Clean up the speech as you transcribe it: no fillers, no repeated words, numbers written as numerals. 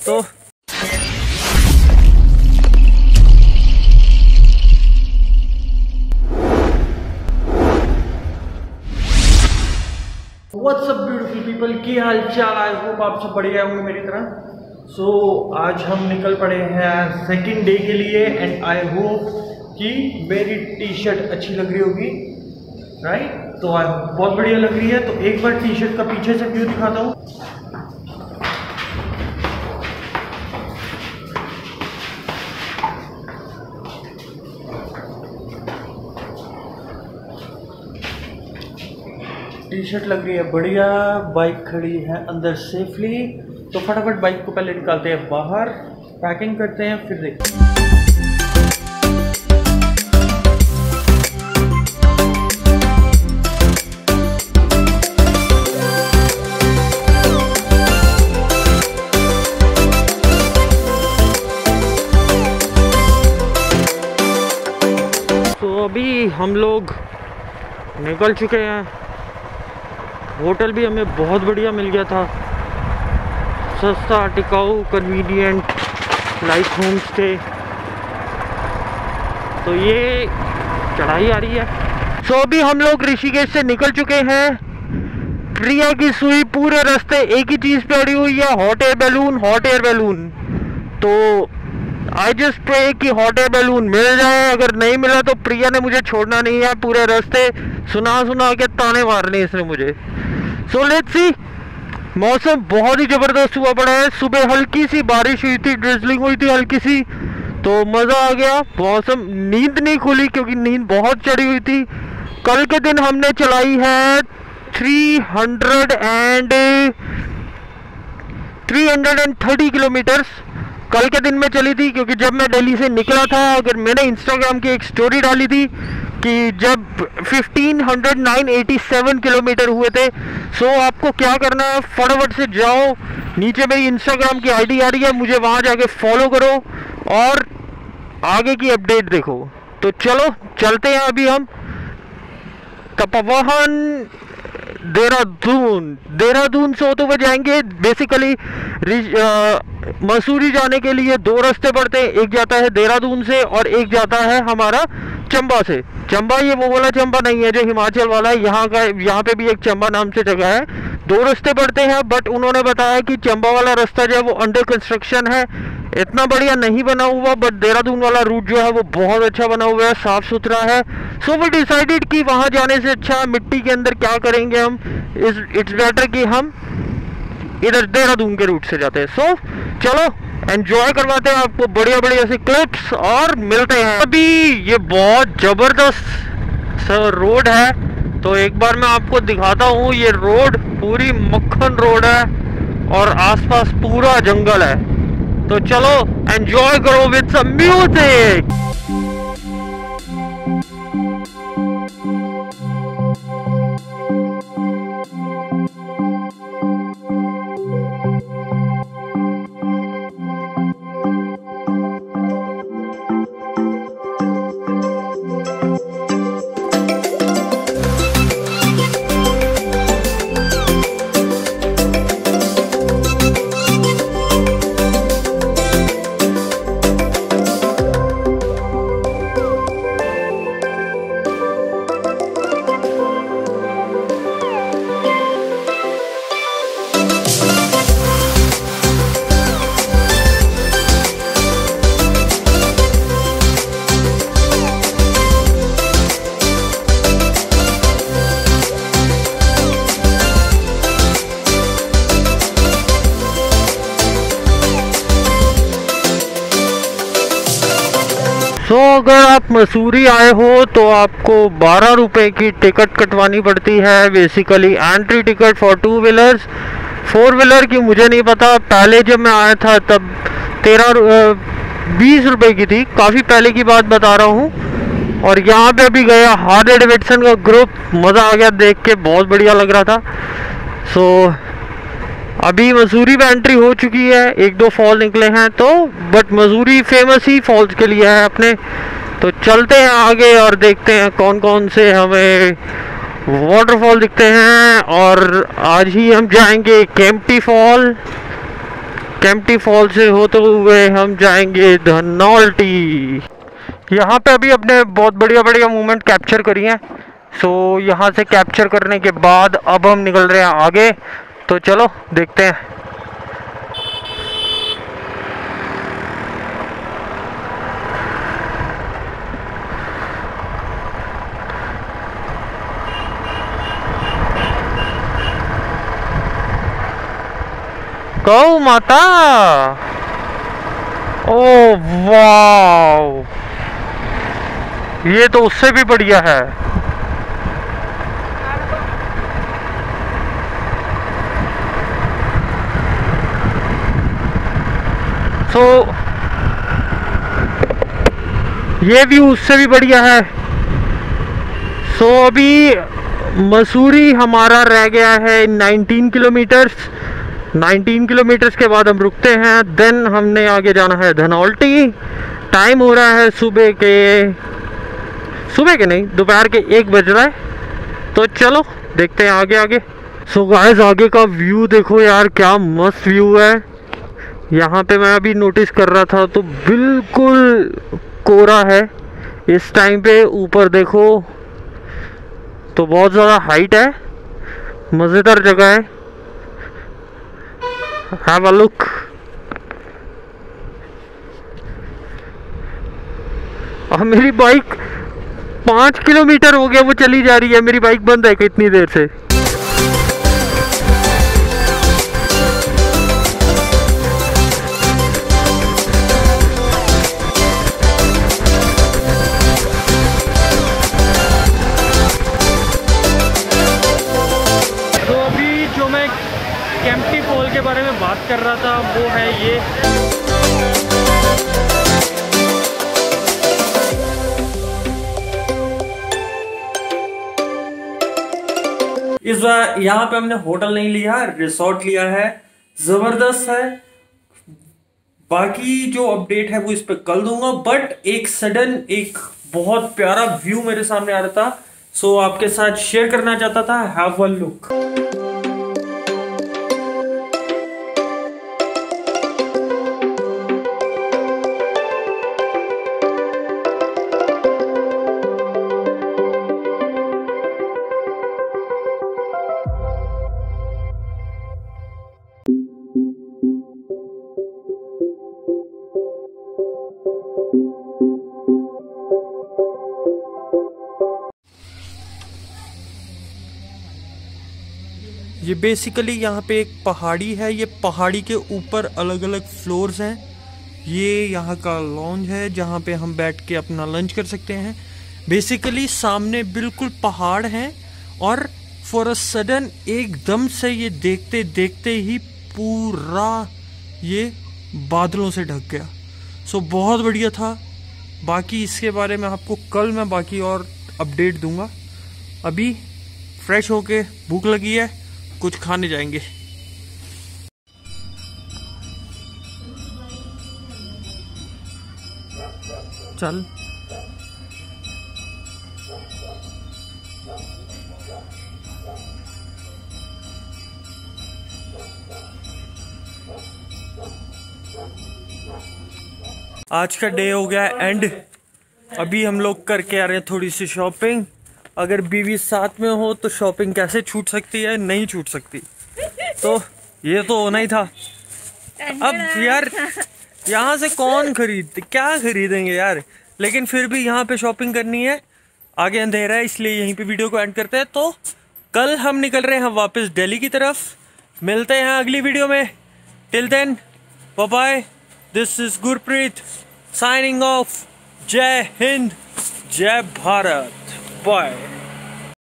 तो what's up beautiful people, की हाल चाल। आई होप आप सब बढ़िया होंगे मेरी तरह। सो आज हम निकल पड़े हैं सेकंड डे के लिए एंड आई होप कि मेरी टी शर्ट अच्छी लग रही होगी, राइट? तो आज बहुत बढ़िया लग रही है। तो एक बार टी शर्ट का पीछे से व्यू दिखाता हूँ। टी शर्ट लग रही है बढ़िया। बाइक खड़ी है अंदर सेफली, तो फटाफट बाइक को पहले निकालते हैं बाहर, पैकिंग करते हैं, फिर देखते हैं। तो अभी हम लोग निकल चुके हैं। होटल भी हमें बहुत बढ़िया मिल गया था, सस्ता, टिकाऊ, कन्वीनियंट, लाइक होम स्टे। तो ये चढ़ाई आ रही है। सो अभी हम लोग ऋषिकेश से निकल चुके हैं। प्रिया की सुई पूरे रास्ते एक ही चीज़ पे अड़ी हुई है, hot air balloon, hot air balloon. तो आई जस्ट प्रे कि हॉट एयर बैलून मिल जाए। अगर नहीं मिला तो प्रिया ने मुझे छोड़ना नहीं है। पूरे रास्ते सुना सुना के ताने मारने इसने मुझे। So let's see. मौसम बहुत ही ज़बरदस्त हुआ पड़ा है। सुबह हल्की सी बारिश हुई थी, ड्रिजलिंग हुई थी हल्की सी, तो मज़ा आ गया। मौसम, नींद नहीं खुली क्योंकि नींद बहुत चढ़ी हुई थी। कल के दिन हमने चलाई है 330 किलोमीटर्स कल के दिन में चली थी। क्योंकि जब मैं दिल्ली से निकला था, अगर मैंने इंस्टाग्राम की एक स्टोरी डाली थी कि जब 1587 किलोमीटर हुए थे। सो आपको क्या करना है, फटाफट से जाओ, नीचे मेरी इंस्टाग्राम की आईडी आ रही है, मुझे वहाँ जाके फॉलो करो और आगे की अपडेट देखो। तो चलो चलते हैं अभी हम तपोवन देहरादून से होते हुए जाएंगे। बेसिकली मसूरी जाने के लिए दो रास्ते पड़ते हैं, एक जाता है देहरादून से और एक जाता है हमारा चंबा से। चंबा ये वो वाला चंबा नहीं है जो हिमाचल वाला है, यहाँ पे भी एक चंबा नाम से जगह है। दो रास्ते पड़ते हैं, बट उन्होंने बताया कि चंबा वाला रास्ता जो है वो अंडर कंस्ट्रक्शन है, इतना बढ़िया नहीं बना हुआ, बट देहरादून वाला रूट जो है वो बहुत अच्छा बना हुआ है, साफ सुथरा है। सो वी डिसाइडेड कि वहाँ जाने से अच्छा मिट्टी के अंदर क्या करेंगे हम, इट्स बेटर कि हम इधर देहरादून के रूट से जाते हैं। सो चलो एंजॉय करवाते हैं आपको बढ़िया बढ़िया से क्लिप्स और मिलते हैं। अभी ये बहुत जबरदस्त रोड है, तो एक बार मैं आपको दिखाता हूँ। ये रोड पूरी मक्खन रोड है और आसपास पूरा जंगल है। तो चलो एंजॉय करो विद सम म्यूजिक। तो अगर आप मसूरी आए हो तो आपको 12 रुपये की टिकट कटवानी पड़ती है। Basically entry ticket for 2 wheelers, 4 wheeler की मुझे नहीं पता। पहले जब मैं आया था तब 20 रुपये की थी, काफ़ी पहले की बात बता रहा हूँ। और यहाँ पे अभी गया हार्ले डेविडसन का ग्रुप, मज़ा आ गया देख के, बहुत बढ़िया लग रहा था। सो अभी मसूरी में एंट्री हो चुकी है, 1-2 फॉल निकले हैं तो, बट मसूरी फेमस ही फॉल्स के लिए है अपने। तो चलते हैं आगे और देखते हैं कौन कौन से हमें वाटरफॉल दिखते हैं। और आज ही हम जाएंगे केम्प्टी फॉल। केम्प्टी फॉल से होते हुए हम जाएंगे धनौल्टी। यहाँ पे अभी अपने बहुत बढ़िया बढ़िया मूवमेंट कैप्चर करी हैं। सो यहाँ से कैप्चर करने के बाद अब हम निकल रहे हैं आगे, तो चलो देखते हैं। गौ माता, ओ वाव, ये तो उससे भी बढ़िया है। सो ये व्यू उससे भी बढ़िया है। सो अभी मसूरी हमारा रह गया है 19 किलोमीटर्स। 19 किलोमीटर्स के बाद हम रुकते हैं, देन हमने आगे जाना है धनौल्टी। टाइम हो रहा है सुबह के नहीं, दोपहर के 1 बज रहा है, तो चलो देखते हैं आगे आगे। सो गाइस, आगे का व्यू देखो यार, क्या मस्त व्यू है। यहाँ पे मैं अभी नोटिस कर रहा था तो बिल्कुल कोहरा है इस टाइम पे। ऊपर देखो तो बहुत ज़्यादा हाइट है, मज़ेदार जगह है। Have a look. और मेरी बाइक 5 किलोमीटर हो गया वो चली जा रही है, मेरी बाइक बंद है कितनी देर से। तो अभी जो मैं केम्प्टी फॉल के बारे में बात कर रहा था वो है ये। इस बार यहाँ पे हमने होटल नहीं लिया, रिसोर्ट लिया है। जबरदस्त है। बाकी जो अपडेट है वो इस पे कल दूंगा, बट एक सडन एक बहुत प्यारा व्यू मेरे सामने आ रहा था, सो आपके साथ शेयर करना चाहता था। Have a look. ये बेसिकली यहाँ पे एक पहाड़ी है, ये पहाड़ी के ऊपर अलग अलग फ्लोर्स हैं। ये यहाँ का लॉन्ज है जहाँ पे हम बैठ के अपना लंच कर सकते हैं। बेसिकली सामने बिल्कुल पहाड़ हैं और फॉर अ सडन एकदम से ये देखते देखते ही पूरा ये बादलों से ढक गया। सो बहुत बढ़िया था। बाकी इसके बारे में आपको कल मैं बाकी और अपडेट दूंगा। अभी फ्रेश होके भूख लगी है, कुछ खाने जाएंगे। चल आज का डे हो गया एंड। अभी हम लोग करके आ रहे हैं थोड़ी सी शॉपिंग। अगर बीवी साथ में हो तो शॉपिंग कैसे छूट सकती है? नहीं छूट सकती। तो ये तो होना ही था। अब यार यहाँ से कौन क्या खरीदेंगे यार, लेकिन फिर भी यहाँ पे शॉपिंग करनी है। आगे अंधेरा है इसलिए यहीं पे वीडियो को एंड करते हैं। तो कल हम निकल रहे हैं वापस दिल्ली की तरफ। मिलते हैं अगली वीडियो में। Till then bye bye. This is Gurpreet signing off. जय हिंद, जय भारत। Bye.